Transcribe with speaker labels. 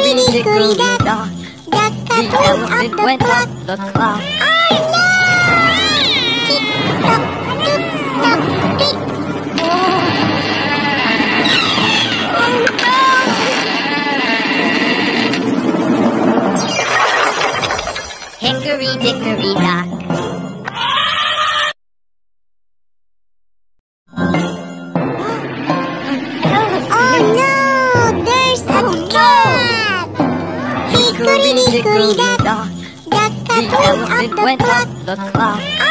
Speaker 1: Hickory, dickory, dock. The elephant went up the clock.
Speaker 2: Oh no! Tick-tock, tick-tock, tick.
Speaker 1: Hickory, dickory, dock.
Speaker 2: Oh no! There's a cat! Hickory, dickory, dock. The cat
Speaker 1: The elephant went up the clock.